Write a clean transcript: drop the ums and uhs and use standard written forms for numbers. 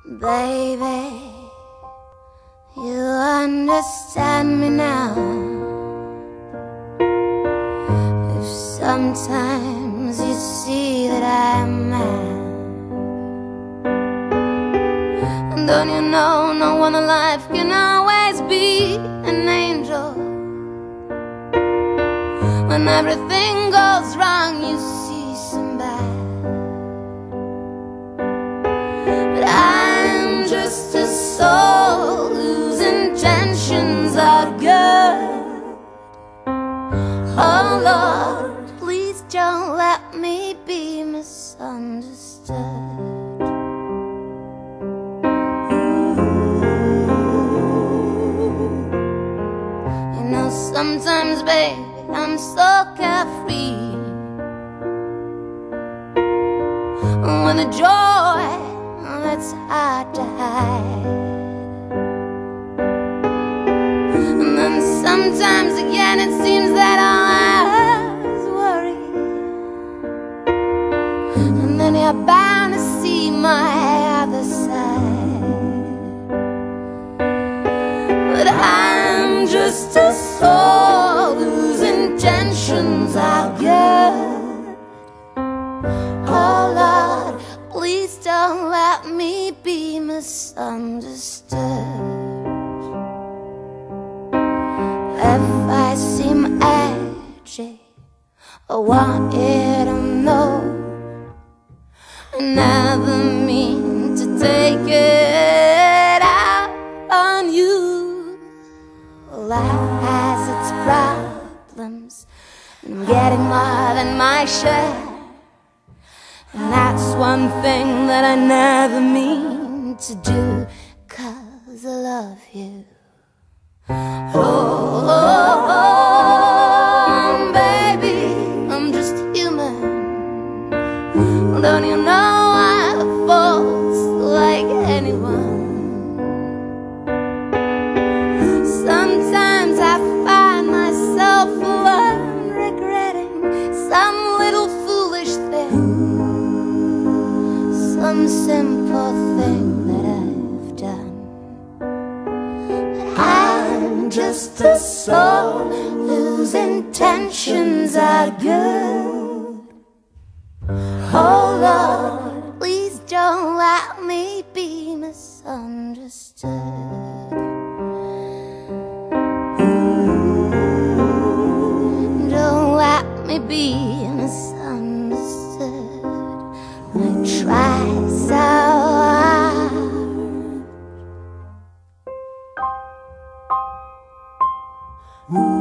Baby, you understand me now. If sometimes you see that I'm mad, and don't you know no one alive can always be an angel. When everything goes wrong, you see some bad, but I'm just a soul whose intentions are good. Oh Lord, please don't let me be misunderstood. You know, sometimes, baby, I'm so carefree, with a joy that's hard to hide. And then sometimes again it seems that all I is worry, and then you're bound to see my other side. But I'm just a soul whose intentions are good. Oh Lord, please don't let me be misunderstood. If I seem edgy, I want you to know I never mean to take it out on you. Life has its problems, and I'm getting more than my share. And that's one thing that I never mean to do, 'cause I love you. Oh, baby, I'm just human. Don't you know I have faults like anyone? Sometimes I find myself alone, regretting some little foolish thing, some simple thing that I've done. But I'm just a soul whose intentions are good. Oh Lord, please don't let me be misunderstood. Don't let me be misunderstood. I try so hard.